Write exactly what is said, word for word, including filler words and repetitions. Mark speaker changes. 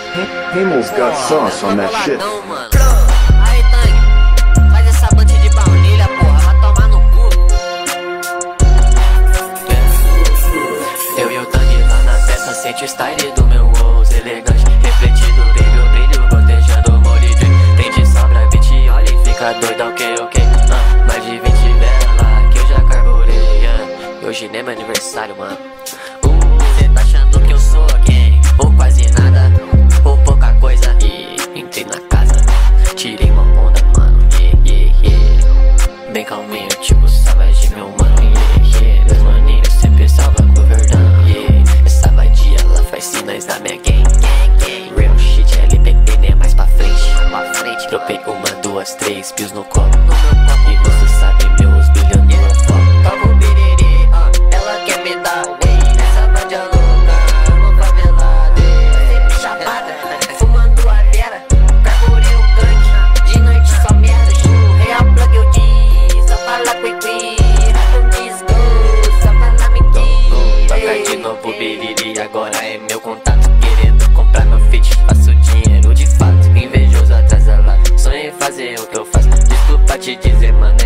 Speaker 1: Hamel's got sauce on that shit.
Speaker 2: Aí, Tangue, faz essa bante de baunilha, porra, vai tomar no cu.
Speaker 3: Eu e o Tangue lá na festa, sente o style do meu Oz elegante, refletido, brilho, brilho, gotejando o molho de tem de sobra, beat, olha e fica doido, ok, ok. uh, Mais de vinte vela que eu já carburei, uh, hoje nem é meu aniversário, mano. uh, Cê tá achando que eu sou quem? Ou quase nada, ou pouca coisa. E entrei na casa, tirei uma onda, mano, yeah, yeah, yeah. Bem calminho, tipo Savage, meu mano, yeah, yeah. Meus maninhos sempre salva com verdão, yeah. Essa vadia, ela faz sinais da minha gang, gang, gang. Real shit, L P P, nem mais pra frente, pra frente. Dropei uma, duas, três, pios no copo, no meu copo. E você sabe, meus brilhando yeah. No foco.
Speaker 2: Toma o biriri, uh, ela quer me dar, ei. Essa vadia louca, uma favelada, sempre chapada, fumando a vera, carburei o gangue, de noite só merda. Real plug eu diz, só fala qui-qui, rap desgosto, só fala mentira.
Speaker 3: Toca de novo biriri, agora é meu contato. Querendo comprar meu fit, faço dinheiro de fato. Invejoso atrás da lá, sonhei fazer o que eu faço. Desculpa te dizer, mano,